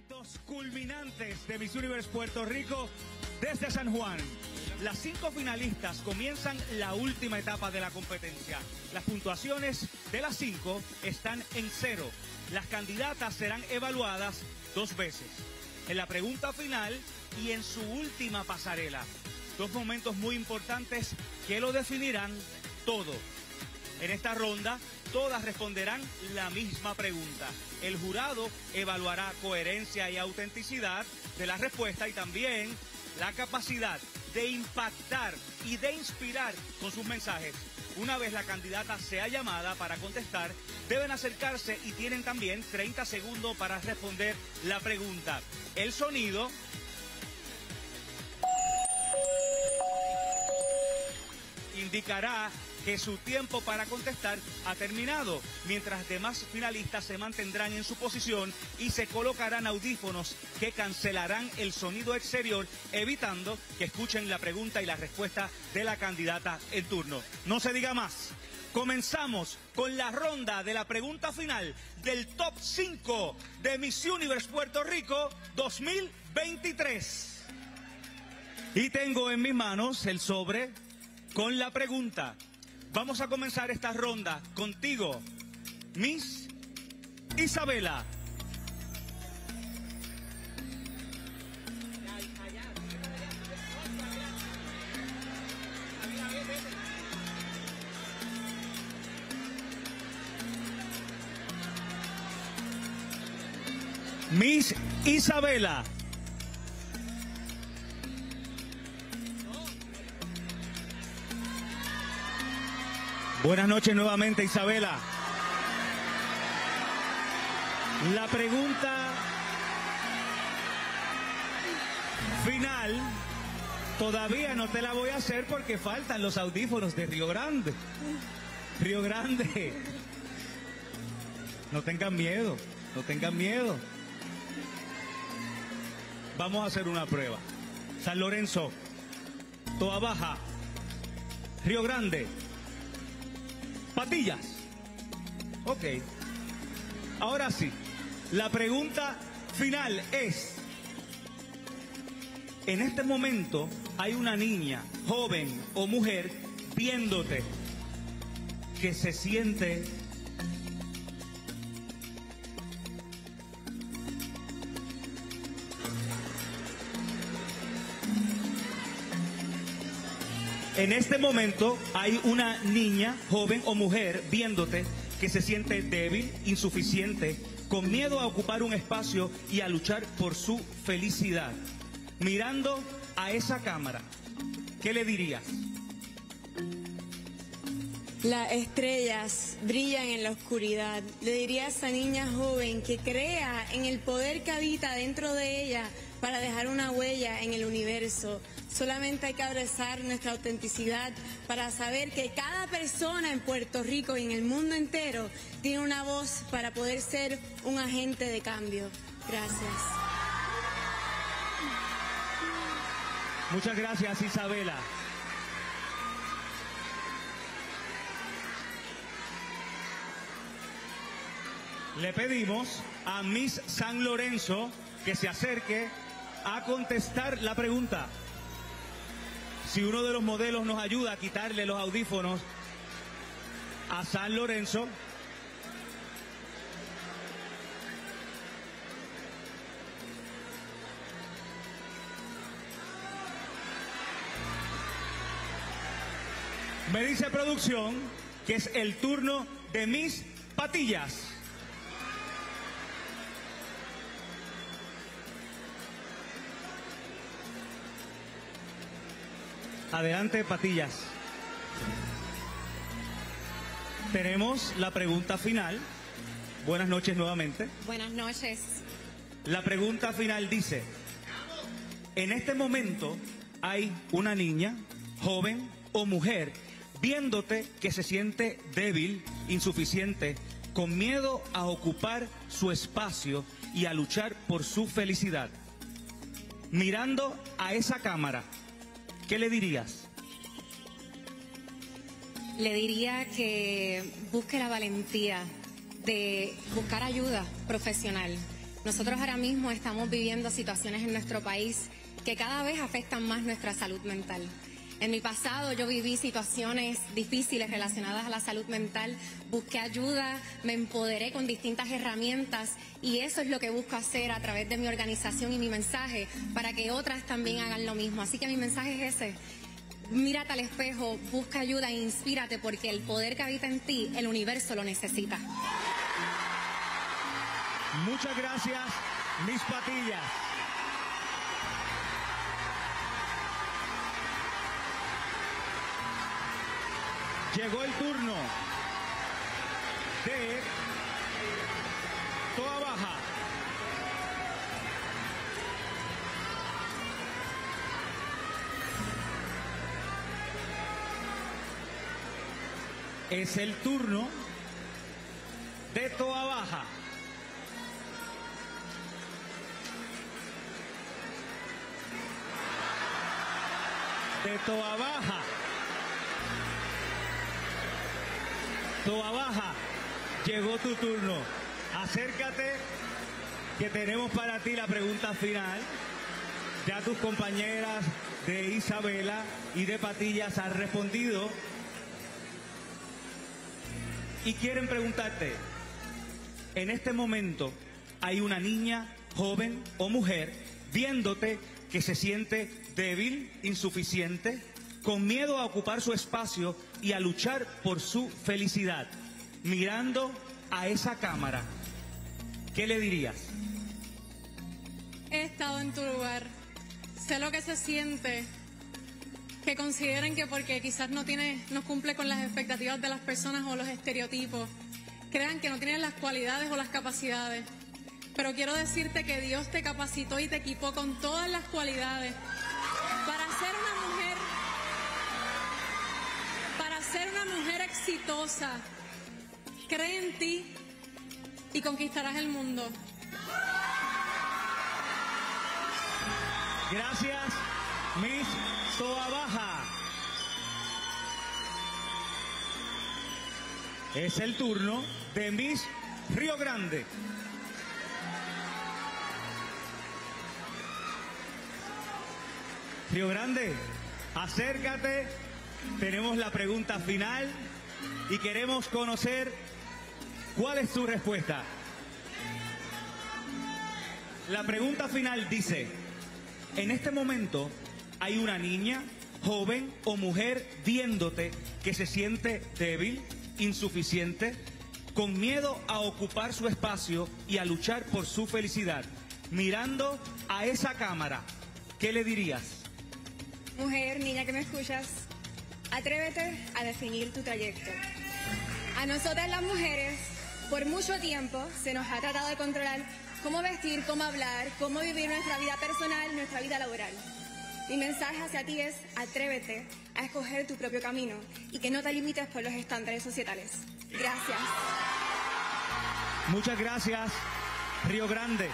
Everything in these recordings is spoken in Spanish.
Momentos culminantes de Miss Universe Puerto Rico desde San Juan. Las 5 finalistas comienzan la última etapa de la competencia. Las puntuaciones de las 5 están en 0. Las candidatas serán evaluadas 2 veces, en la pregunta final y en su última pasarela. 2 momentos muy importantes que lo definirán todo. En esta ronda, todas responderán la misma pregunta. El jurado evaluará coherencia y autenticidad de la respuesta y también la capacidad de impactar y de inspirar con sus mensajes. Una vez la candidata sea llamada para contestar, deben acercarse y tienen también 30 segundos para responder la pregunta. El sonido indicará que su tiempo para contestar ha terminado, mientras demás finalistas se mantendrán en su posición y se colocarán audífonos que cancelarán el sonido exterior, evitando que escuchen la pregunta y la respuesta de la candidata en turno. No se diga más. Comenzamos con la ronda de la pregunta final del Top 5 de Miss Universe Puerto Rico 2023. Y tengo en mis manos el sobre con la pregunta. Vamos a comenzar esta ronda contigo, Miss Isabela. Miss Isabela. Buenas noches nuevamente, Isabela. La pregunta final todavía no te la voy a hacer porque faltan los audífonos de Río Grande. Río Grande. No tengan miedo, no tengan miedo. Vamos a hacer una prueba. San Lorenzo, Toa Baja, Río Grande, Patillas. Ok. Ahora sí, la pregunta final es: en este momento hay una niña, joven o mujer, viéndote, que se siente en este momento hay una niña, joven o mujer viéndote que se siente débil, insuficiente, con miedo a ocupar un espacio y a luchar por su felicidad. Mirando a esa cámara, ¿qué le dirías? Las estrellas brillan en la oscuridad. Le diría a esa niña joven que crea en el poder que habita dentro de ella para dejar una huella en el universo. Solamente hay que abrazar nuestra autenticidad para saber que cada persona en Puerto Rico y en el mundo entero tiene una voz para poder ser un agente de cambio. Gracias. Muchas gracias, Isabela. Le pedimos a Miss San Lorenzo que se acerque a contestar la pregunta. Si uno de los modelos nos ayuda a quitarle los audífonos a San Lorenzo. Me dice producción que es el turno de Miss Patillas. Adelante, Patillas. Tenemos la pregunta final. Buenas noches nuevamente. Buenas noches. La pregunta final dice: en este momento hay una niña, joven o mujer, viéndote que se siente débil, insuficiente, con miedo a ocupar su espacio y a luchar por su felicidad. Mirando a esa cámara, ¿qué le dirías? Le diría que busque la valentía de buscar ayuda profesional, Nosotros ahora mismo estamos viviendo situaciones en nuestro país que cada vez afectan más nuestra salud mental. En mi pasado yo viví situaciones difíciles relacionadas a la salud mental, busqué ayuda, me empoderé con distintas herramientas y eso es lo que busco hacer a través de mi organización y mi mensaje para que otras también hagan lo mismo. Así que mi mensaje es ese: mírate al espejo, busca ayuda e inspírate porque el poder que habita en ti, el universo lo necesita. Muchas gracias, Miss Patillas. Llegó el turno de Toa Baja. Es el turno de Toa Baja. De Toa Baja. Toa Baja, llegó tu turno. Acércate, que tenemos para ti la pregunta final. Ya tus compañeras de Isabela y de Patillas han respondido y quieren preguntarte: en este momento hay una niña, joven o mujer viéndote que se siente débil, insuficiente, con miedo a ocupar su espacio y a luchar por su felicidad. Mirando a esa cámara, ¿qué le dirías? He estado en tu lugar. Sé lo que se siente. Que consideren que porque quizás no cumple con las expectativas de las personas o los estereotipos, crean que no tienes las cualidades o las capacidades. Pero quiero decirte que Dios te capacitó y te equipó con todas las cualidades para ser una mujer exitosa. Cree en ti y conquistarás el mundo. Gracias, Miss Toa Baja. Es el turno de Miss Río Grande. Río Grande, acércate. Tenemos la pregunta final y queremos conocer cuál es tu respuesta. La pregunta final dice: en este momento hay una niña, joven o mujer viéndote que se siente débil, insuficiente, con miedo a ocupar su espacio y a luchar por su felicidad. Mirando a esa cámara, ¿qué le dirías? Mujer, niña que me escuchas, atrévete a definir tu trayecto. A nosotras las mujeres, por mucho tiempo, se nos ha tratado de controlar cómo vestir, cómo hablar, cómo vivir nuestra vida personal y nuestra vida laboral. Mi mensaje hacia ti es: atrévete a escoger tu propio camino y que no te limites por los estándares societales. Gracias. Muchas gracias, Río Grande.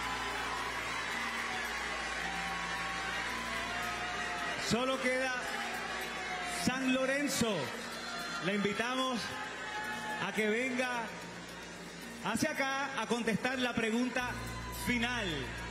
Solo queda San Lorenzo. Le invitamos a que venga hacia acá a contestar la pregunta final.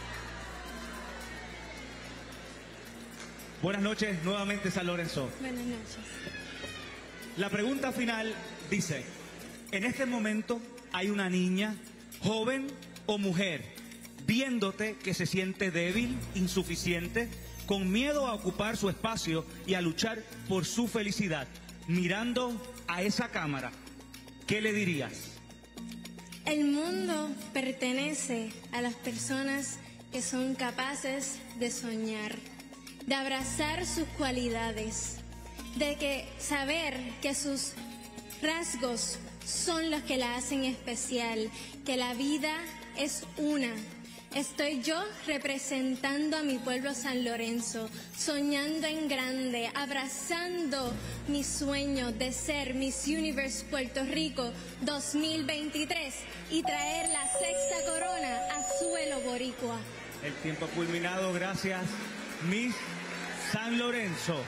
Buenas noches nuevamente, San Lorenzo. Buenas noches. La pregunta final dice: en este momento hay una niña, joven o mujer, viéndote que se siente débil, insuficiente, con miedo a ocupar su espacio y a luchar por su felicidad. Mirando a esa cámara, ¿qué le dirías? El mundo pertenece a las personas que son capaces de soñar, de abrazar sus cualidades, de saber que sus rasgos son los que la hacen especial, que la vida es una. Estoy yo representando a mi pueblo San Lorenzo, soñando en grande, abrazando mi sueño de ser Miss Universe Puerto Rico 2023 y traer la 6ª corona a suelo boricua. El tiempo ha culminado, gracias, Miss San Lorenzo.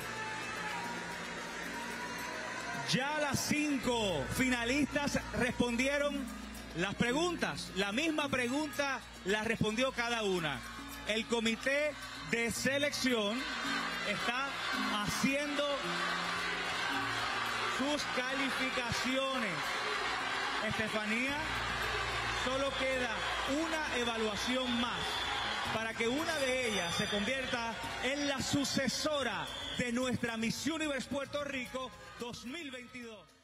Ya las 5 finalistas respondieron Las preguntas, la misma pregunta la respondió cada una. El comité de selección está haciendo sus calificaciones. Estefanía, solo queda una evaluación más para que una de ellas se convierta en la sucesora de nuestra Miss Universe Puerto Rico 2022.